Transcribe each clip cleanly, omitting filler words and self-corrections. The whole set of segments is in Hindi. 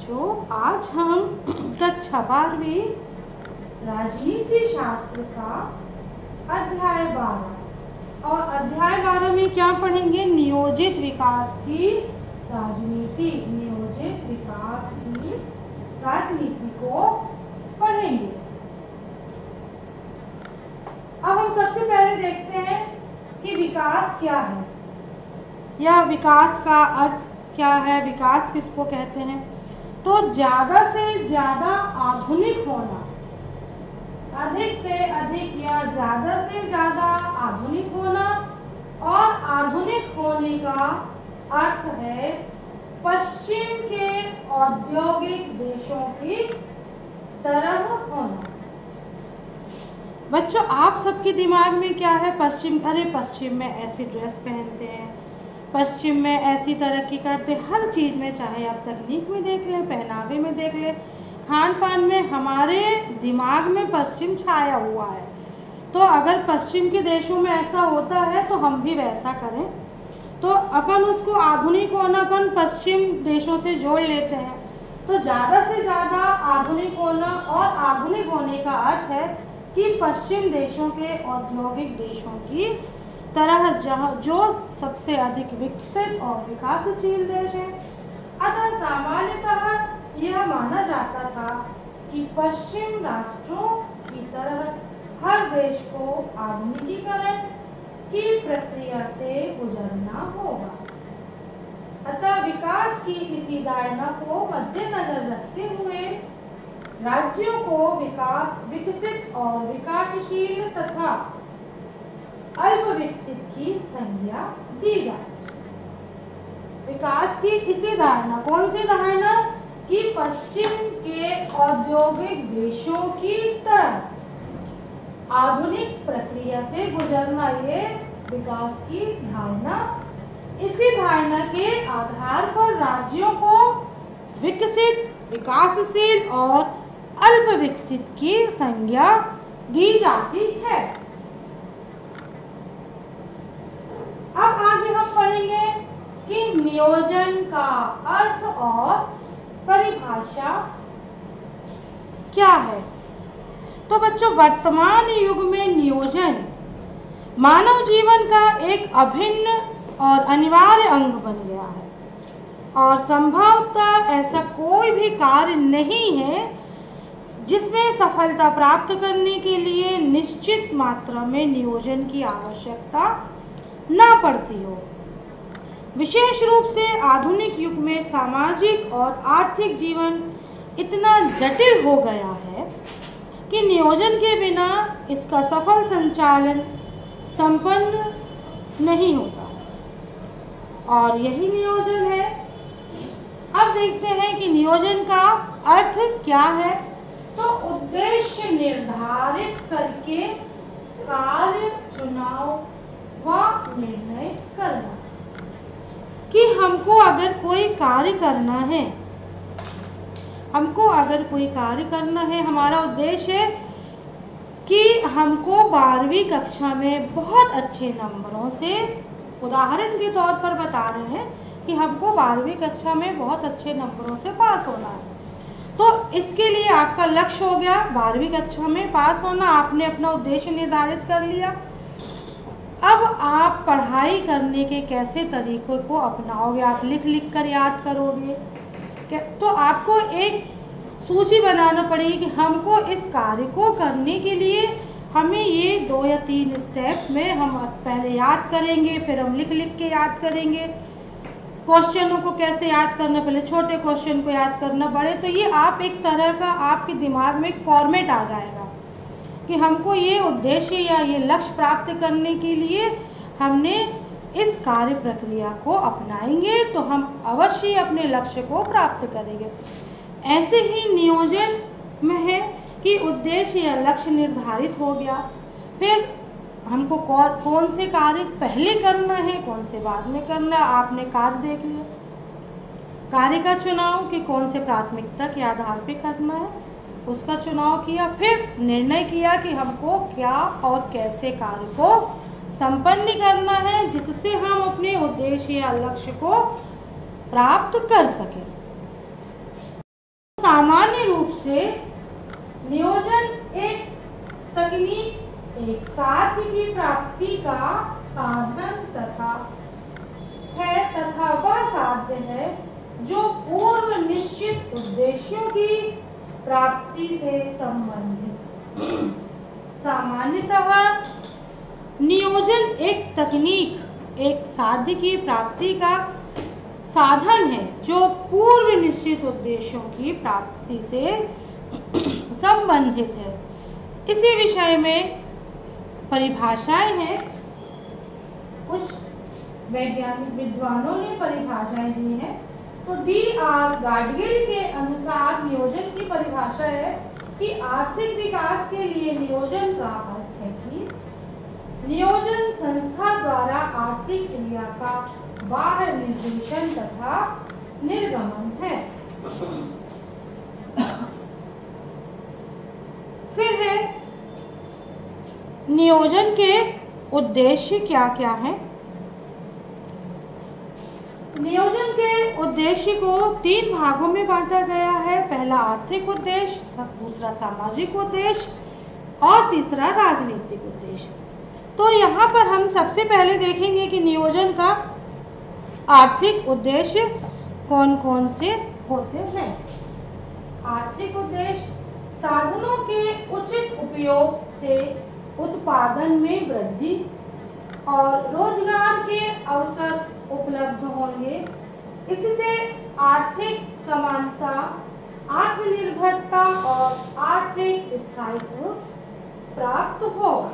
बच्चों, आज हम कक्षा 12वीं राजनीति शास्त्र का अध्याय 12 और अध्याय 12 में क्या पढ़ेंगे? नियोजित विकास की राजनीति। नियोजित विकास की राजनीति को पढ़ेंगे। अब हम सबसे पहले देखते हैं कि विकास क्या है या विकास का अर्थ क्या है, विकास किसको कहते हैं। तो ज्यादा से ज्यादा आधुनिक होना, अधिक से अधिक या ज्यादा से ज्यादा आधुनिक होना, और आधुनिक होने का अर्थ है पश्चिम के औद्योगिक देशों की तरह होना। बच्चों, आप सबके दिमाग में क्या है? पश्चिम, अरे पश्चिम में ऐसी ड्रेस पहनते हैं, पश्चिम में ऐसी तरक्की करते, हर चीज़ में, चाहे आप तकनीक में देख लें, पहनावे में देख लें, खान पान में, हमारे दिमाग में पश्चिम छाया हुआ है। तो अगर पश्चिम के देशों में ऐसा होता है तो हम भी वैसा करें। तो अपन उसको आधुनिक होना अपन पश्चिम देशों से जोड़ लेते हैं। तो ज़्यादा से ज़्यादा आधुनिक होना, और आधुनिक होने का अर्थ है कि पश्चिम देशों के औद्योगिक देशों की तरह, जहाँ जो सबसे अधिक विकसित और विकासशील देश है। अतः सामान्यतः यह माना जाता था कि पश्चिम राष्ट्रों की तरह हर देश को आधुनिकीकरण की प्रक्रिया से गुजरना होगा। अतः विकास की इसी धारणा को मद्देनजर रखते हुए राज्यों को विकसित और विकासशील तथा अल्प विकसित की संज्ञा दी जाती है। विकास की इसी धारणा, कौन सी धारणा? कि पश्चिम के औद्योगिक देशों की तरह आधुनिक प्रक्रिया से गुजरना, ये विकास की धारणा। इसी धारणा के आधार पर राज्यों को विकसित, विकासशील और अल्प विकसित की संज्ञा दी जाती है। अब आगे हम पढ़ेंगे कि नियोजन का अर्थ और परिभाषा क्या है। तो बच्चों, वर्तमान युग में नियोजन मानव जीवन का एक अभिन्न और अनिवार्य अंग बन गया है, और संभवतः ऐसा कोई भी कार्य नहीं है जिसमें सफलता प्राप्त करने के लिए निश्चित मात्रा में नियोजन की आवश्यकता ना पड़ती हो। विशेष रूप से आधुनिक युग में सामाजिक और आर्थिक जीवन इतना जटिल हो गया है कि नियोजन के बिना इसका सफल संचालन संपन्न नहीं होता, और यही नियोजन है। अब देखते हैं कि नियोजन का अर्थ क्या है। तो उद्देश्य निर्धारित करके कार्य चुनाव व निर्णय करना, कि हमको अगर कोई कार्य करना है, हमारा उद्देश्य है कि हमको 12वीं कक्षा में बहुत अच्छे नंबरों से, उदाहरण के तौर पर बता रहे हैं कि हमको 12वीं कक्षा में बहुत अच्छे नंबरों से पास होना है। तो इसके लिए आपका लक्ष्य हो गया 12वीं कक्षा में पास होना, आपने अपना उद्देश्य निर्धारित कर लिया। अब आप पढ़ाई करने के कैसे तरीकों को अपनाओगे? आप लिख लिख कर याद करोगे? तो आपको एक सूची बनाना पड़ेगी कि हमको इस कार्य को करने के लिए हमें ये 2 या 3 स्टेप में हम पहले याद करेंगे, फिर हम लिख लिख के याद करेंगे। क्वेश्चनों को कैसे याद करना, पहले छोटे क्वेश्चन को याद करना, बड़े। तो ये आप एक तरह का, आपके दिमाग में एक फॉर्मेट आ जाएगा कि हमको ये उद्देश्य या ये लक्ष्य प्राप्त करने के लिए हमने इस कार्य प्रक्रिया को अपनाएंगे तो हम अवश्य अपने लक्ष्य को प्राप्त करेंगे। ऐसे ही नियोजन में है कि उद्देश्य या लक्ष्य निर्धारित हो गया, फिर हमको कौन से कार्य पहले करना है, कौन से बाद में करना है। आपने कार्य देख लिया, कार्य का चुनाव कि कौन से प्राथमिकता के आधार पे करना है, उसका चुनाव किया, फिर निर्णय किया कि हमको क्या और कैसे कार्य को संपन्न करना है जिससे हम अपने उद्देश्य या लक्ष्य को प्राप्त कर सकें। रूप से नियोजन एक तकनीक, एक साध्य की प्राप्ति का साधन तथा वह साध्य है जो पूर्व निश्चित उद्देश्यों की प्राप्ति से संबंधित। सामान्यतः नियोजन एक तकनीक, एक साध्य की प्राप्ति का साधन है जो पूर्व निश्चित उद्देश्यों की प्राप्ति से संबंधित है। इसी विषय में परिभाषाएं हैं, कुछ वैज्ञानिक विद्वानों ने परिभाषाएं दी हैं। तो D.R. गाडगिल के अनुसार नियोजन की परिभाषा है कि आर्थिक विकास के लिए नियोजन का अर्थ है कि नियोजन संस्था द्वारा आर्थिक क्रिया का बाह्य निर्देशन तथा निर्गमन है। फिर है नियोजन के उद्देश्य क्या क्या हैं। नियोजन के उद्देश्य को 3 भागों में बांटा गया है। पहला आर्थिक उद्देश्य, दूसरा सामाजिक उद्देश्य और तीसरा राजनीतिक उद्देश्य। तो यहाँ पर हम सबसे पहले देखेंगे कि नियोजन का आर्थिक उद्देश्य कौन कौन से होते हैं। आर्थिक उद्देश्य साधनों के उचित उपयोग से उत्पादन में वृद्धि और रोजगार के अवसर उपलब्ध होंगे। इससे आर्थिक समानता, आत्मनिर्भरता और आर्थिक स्थायित्व प्राप्त होगा।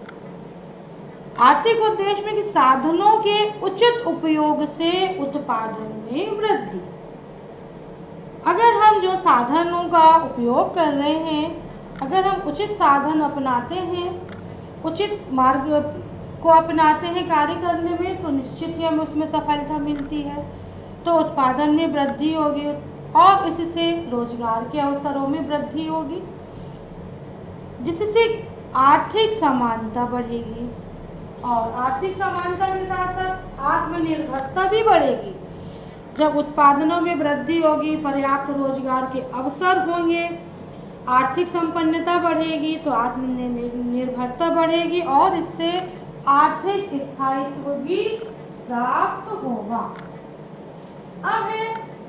आर्थिक उद्देश्य में कि साधनों के उचित उपयोग से उत्पादन में वृद्धि। अगर हम जो साधनों का उपयोग कर रहे हैं, अगर हम उचित साधन अपनाते हैं, उचित मार्ग को अपनाते हैं कार्य करने में, तो निश्चित ही हमें उसमें सफलता मिलती है। तो उत्पादन में वृद्धि होगी और इससे रोजगार के अवसरों में वृद्धि होगी, जिससे आर्थिक समानता बढ़ेगी और आर्थिक समानता के साथ साथ आत्मनिर्भरता भी बढ़ेगी। जब उत्पादनों में वृद्धि होगी, पर्याप्त रोजगार के अवसर होंगे, आर्थिक संपन्नता बढ़ेगी तो आत्मनिर्भरता बढ़ेगी और इससे आर्थिक स्थायित्व भी प्राप्त होगा। अब है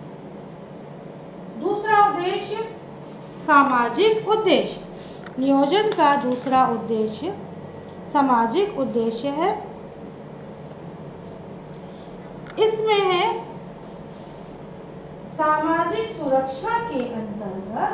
दूसरा उद्देश्य, सामाजिक उद्देश्य। नियोजन का दूसरा उद्देश्य सामाजिक उद्देश्य है। इसमें है सामाजिक सुरक्षा के अंतर्गत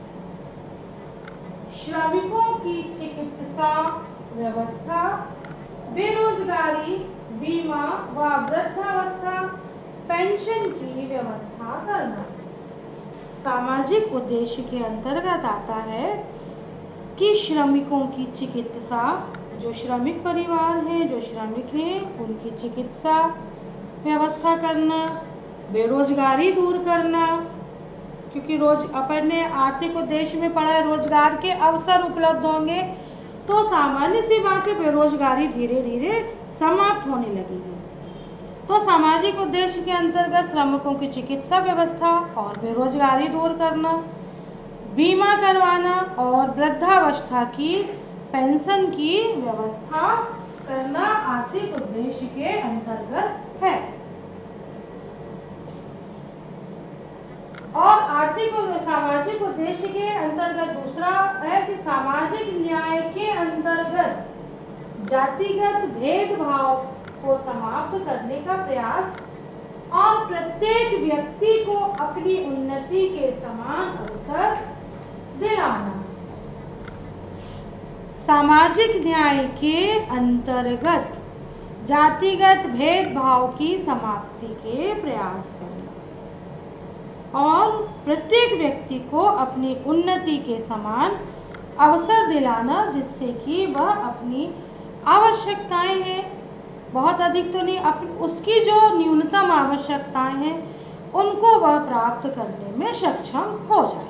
श्रमिकों की चिकित्सा व्यवस्था, बेरोजगारी, बीमा व वृद्धावस्था पेंशन की व्यवस्था करना। सामाजिक उद्देश्य के अंतर्गत आता है कि श्रमिकों की चिकित्सा, जो श्रमिक परिवार हैं, जो श्रमिक हैं, उनकी चिकित्सा व्यवस्था करना, बेरोजगारी दूर करना, क्योंकि अपने आर्थिक उद्देश्य में पड़ा है रोजगार के अवसर उपलब्ध होंगे तो सामान्य सी बात है बेरोजगारी धीरे धीरे समाप्त होने लगेगी। तो सामाजिक उद्देश्य के अंतर्गत श्रमिकों की चिकित्सा व्यवस्था और बेरोजगारी दूर करना, बीमा करवाना और वृद्धावस्था की पेंशन की व्यवस्था करना आर्थिक उद्देश्य के अंतर्गत है। और आर्थिक और सामाजिक उद्देश्य के अंतर्गत दूसरा है कि सामाजिक न्याय के अंतर्गत जातिगत भेदभाव को समाप्त करने का प्रयास और प्रत्येक व्यक्ति को अपनी उन्नति के समान अवसर दिलाना। सामाजिक न्याय के अंतर्गत जातिगत भेदभाव की समाप्ति के प्रयास करना और प्रत्येक व्यक्ति को अपनी उन्नति के समान अवसर दिलाना, जिससे कि वह अपनी आवश्यकताएं हैं, बहुत अधिक तो नहीं, उसकी जो न्यूनतम आवश्यकताएं हैं उनको वह प्राप्त करने में सक्षम हो जाए।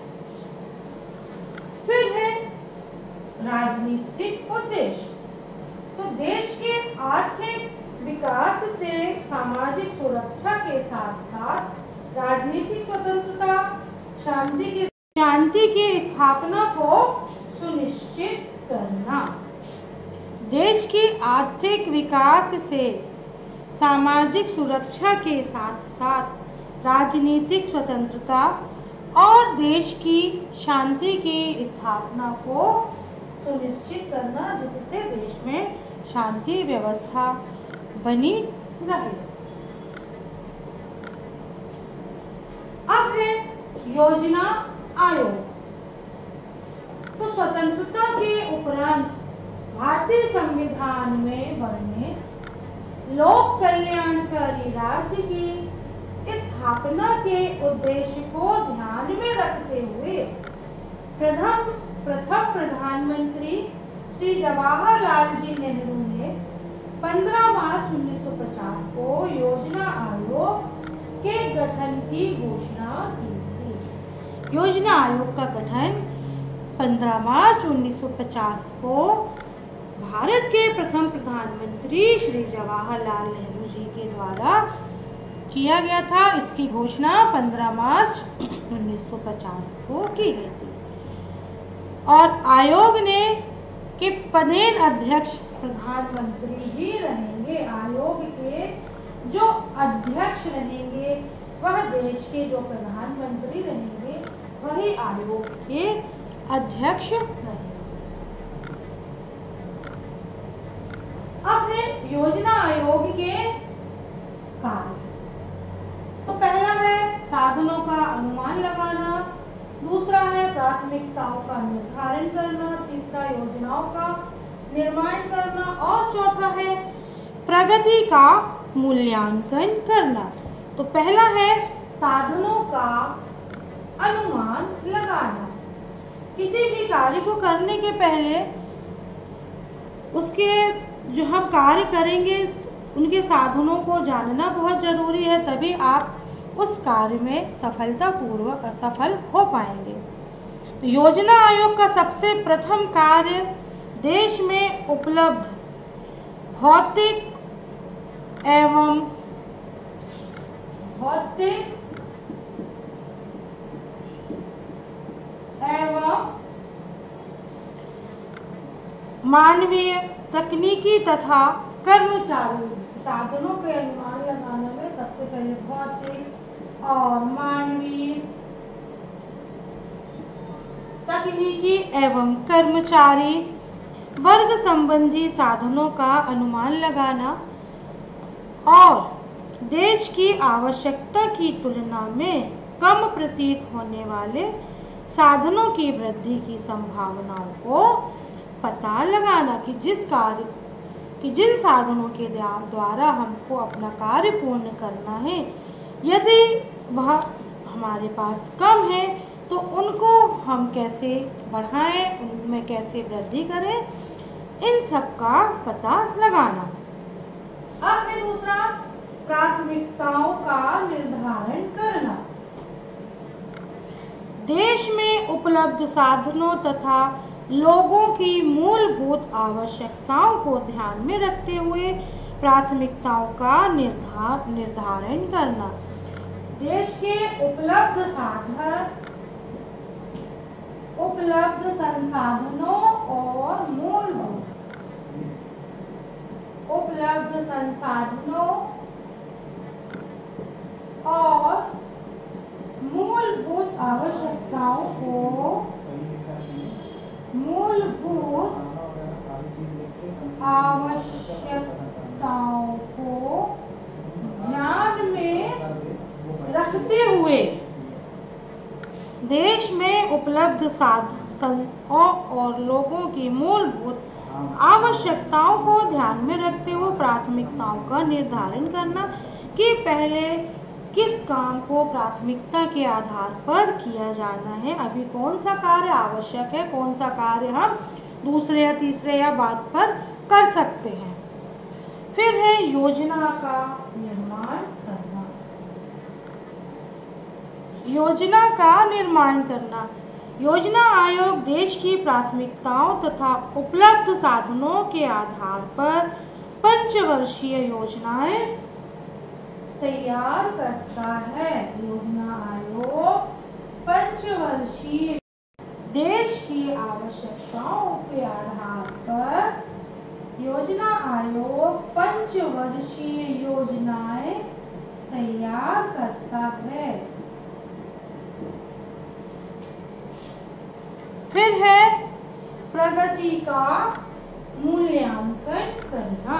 फिर है राजनीतिक उद्देश्य। तो देश के आर्थिक विकास से सामाजिक सुरक्षा के साथ साथ राजनीतिक स्वतंत्रता, शांति के शांति की स्थापना को सुनिश्चित करना। देश की आर्थिक विकास से सामाजिक सुरक्षा के साथ साथ राजनीतिक स्वतंत्रता और देश की शांति की स्थापना को सुनिश्चित करना, जिससे देश में शांति व्यवस्था बनी रहे। अब है योजना आयोग। तो स्वतंत्रता के उपरांत भारतीय संविधान में बने लोक कल्याणकारी राज्य की स्थापना के उद्देश्य को ध्यान में रखते हुए प्रथम प्रधानमंत्री श्री जवाहरलाल जी नेहरू ने 15 मार्च 1950 को योजना आयोग के गठन की घोषणा की थी। योजना आयोग का गठन 15 मार्च 1950 को भारत के प्रथम प्रधानमंत्री श्री जवाहरलाल नेहरू जी के द्वारा किया गया था। इसकी घोषणा 15 मार्च 1950 को की गई थी और आयोग ने के पदेन अध्यक्ष प्रधानमंत्री जी रहेंगे। आयोग के जो अध्यक्ष रहेंगे वह देश के जो प्रधानमंत्री रहेंगे वही आयोग के अध्यक्ष रहेंगे। अब है योजना आयोग के कार्य। तो पहला है साधनों का अनुमान लगाना, दूसरा है प्राथमिकताओं का निर्धारण करना, तीसरा योजनाओं का निर्माण करना और चौथा है प्रगति का मूल्यांकन करना। तो पहला है साधनों का अनुमान लगाना। किसी भी कार्य को करने के पहले उसके जो हम कार्य करेंगे उनके साधनों को जानना बहुत जरूरी है, तभी आप उस कार्य में सफलतापूर्वक सफल हो पाएंगे। तो योजना आयोग का सबसे प्रथम कार्य देश में उपलब्ध भौतिक एवं मानवीय, तकनीकी तथा कर्मचारी साधनों के अनुमान लगाने में सबसे पहले भौतिक और मानवीय, तकनीकी एवं कर्मचारी वर्ग संबंधी साधनों का अनुमान लगाना और देश की आवश्यकता की तुलना में कम प्रतीत होने वाले साधनों की वृद्धि की संभावनाओं को पता लगाना कि जिन साधनों के द्वारा हमको अपना कार्य पूर्ण करना है, यदि वह हमारे पास कम है तो उनको हम कैसे बढ़ाएं, उनमें कैसे वृद्धि करें, इन सब का पता लगाना। अब है दूसरा प्राथमिकताओं का निर्धारण करना। देश में उपलब्ध साधनों तथा लोगों की मूलभूत आवश्यकताओं को ध्यान में रखते हुए प्राथमिकताओं का निर्धारण करना। देश के उपलब्ध संसाधनों और मूलभूत आवश्यकताओं को ध्यान में रखते हुए देश में उपलब्ध साधनों और लोगों की मूलभूत आवश्यकताओं को ध्यान में रखते हुए प्राथमिकताओं का निर्धारण करना कि पहले किस काम को प्राथमिकता के आधार पर किया जाना है, अभी कौन सा कार्य आवश्यक है, कौन सा कार्य हम दूसरे या तीसरे या बाद पर कर सकते हैं। फिर है योजना का निर्माण करना। योजना का निर्माण करना। योजना आयोग देश की प्राथमिकताओं तथा उपलब्ध साधनों के आधार पर पंचवर्षीय योजनाएं तैयार करता है। योजना आयोग पंचवर्षीय देश की आवश्यकताओं के आधार पर योजना आयोग पंचवर्षीय योजनाएं तैयार करता है। फिर है प्रगति का मूल्यांकन करना।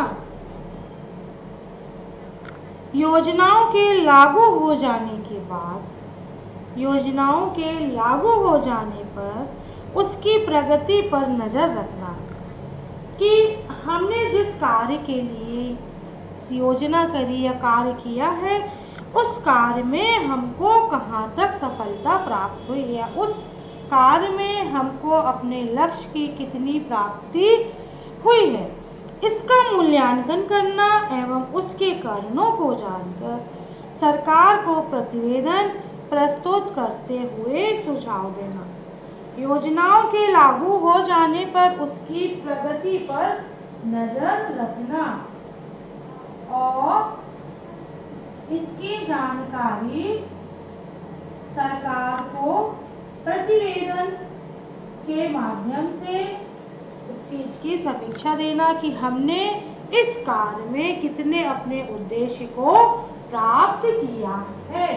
योजनाओं के लागू हो जाने के बाद, योजनाओं के लागू हो जाने पर उसकी प्रगति पर नजर रखना कि हमने जिस कार्य के लिए योजना करी या कार्य किया है उस कार्य में हमको कहाँ तक सफलता प्राप्त हुई या उस कार्य में हमको अपने लक्ष्य की कितनी प्राप्ति हुई है, इसका मूल्यांकन करना एवं उसके कारणों को जानकर सरकार को प्रतिवेदन प्रस्तुत करते हुए सुझाव देना। योजनाओं के लागू हो जाने पर उसकी प्रगति पर नजर रखना और इसकी जानकारी सरकार को प्रतिवेदन के माध्यम से इस चीज की समीक्षा देना कि हमने इस कार्य में कितने अपने उद्देश्य को प्राप्त किया है।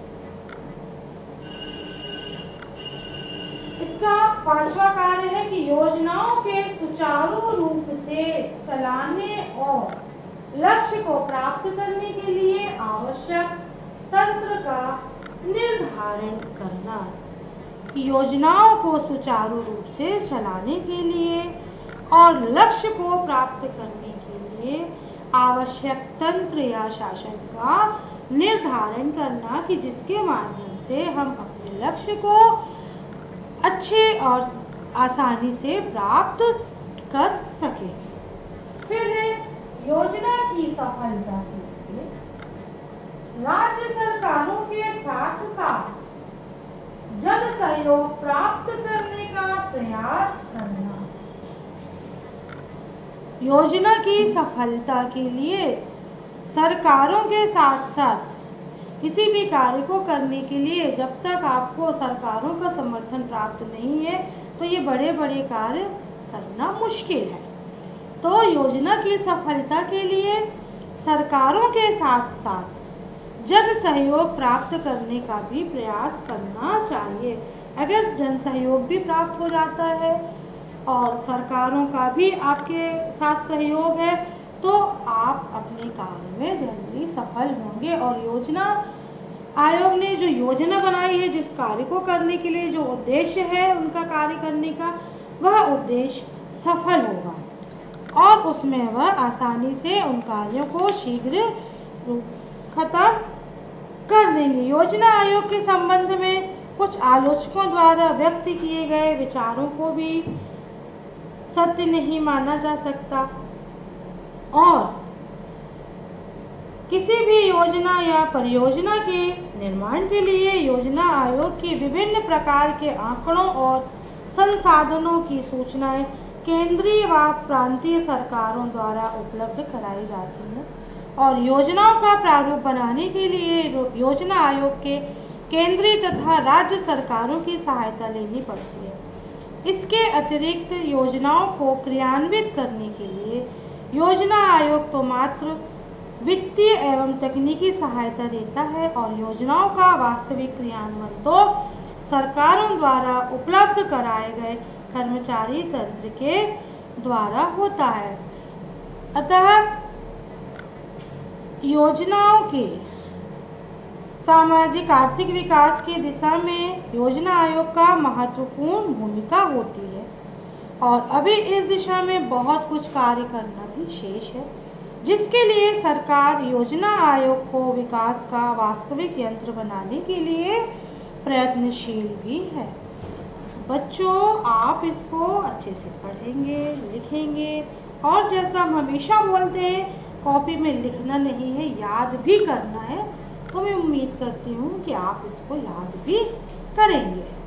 इसका 5वां कार्य है कि योजनाओं के सुचारू रूप से चलाने और लक्ष्य को प्राप्त करने के लिए आवश्यक तंत्र का निर्धारण करना। योजनाओं को सुचारू रूप से चलाने के लिए और लक्ष्य को प्राप्त करने के लिए आवश्यक तंत्र या शासन का निर्धारण करना कि जिसके माध्यम से हम अपने लक्ष्य को अच्छे और आसानी से प्राप्त कर सके। फिर है योजना की सफलता के लिए राज्य सरकारों के साथ साथ जन सहयोग प्राप्त करने का प्रयास करना। योजना की सफलता के लिए सरकारों के साथ साथ किसी भी कार्य को करने के लिए जब तक आपको सरकारों का समर्थन प्राप्त नहीं है तो ये बड़े बड़े कार्य करना मुश्किल है। तो योजना की सफलता के लिए सरकारों के साथ साथ जन सहयोग प्राप्त करने का भी प्रयास करना चाहिए। अगर जन सहयोग भी प्राप्त हो जाता है और सरकारों का भी आपके साथ सहयोग है तो आप अपने कार्य में जल्दी सफल होंगे और योजना आयोग ने जो योजना बनाई है जिस कार्य को करने के लिए जो उद्देश्य है उनका कार्य करने का वह उद्देश्य सफल होगा और उसमें वह आसानी से उन कार्यों को शीघ्र खत्म कर देंगे। योजना आयोग के संबंध में कुछ आलोचकों द्वारा व्यक्त किए गए विचारों को भी सत्य नहीं माना जा सकता और किसी भी योजना या परियोजना के निर्माण के लिए योजना आयोग की विभिन्न प्रकार के आंकड़ों और संसाधनों की सूचनाएं केंद्रीय व प्रांतीय सरकारों द्वारा उपलब्ध कराई जाती हैं और योजनाओं का प्रारूप बनाने के लिए योजना आयोग के केंद्रीय तथा राज्य सरकारों की सहायता लेनी पड़ती है। इसके अतिरिक्त योजनाओं को क्रियान्वित करने के लिए योजना आयोग तो मात्र वित्तीय एवं तकनीकी सहायता देता है और योजनाओं का वास्तविक क्रियान्वयन तो सरकारों द्वारा उपलब्ध कराए गए कर्मचारी तंत्र के द्वारा होता है। अतः योजनाओं के सामाजिक आर्थिक विकास की दिशा में योजना आयोग का महत्वपूर्ण भूमिका होती है और अभी इस दिशा में बहुत कुछ कार्य करना भी शेष है जिसके लिए सरकार योजना आयोग को विकास का वास्तविक यंत्र बनाने के लिए प्रयत्नशील भी है। बच्चों आप इसको अच्छे से पढ़ेंगे लिखेंगे और जैसा हम हमेशा बोलते हैं कॉपी में लिखना नहीं है याद भी करना है तो मैं उम्मीद करती हूँ कि आप इसको याद भी करेंगे।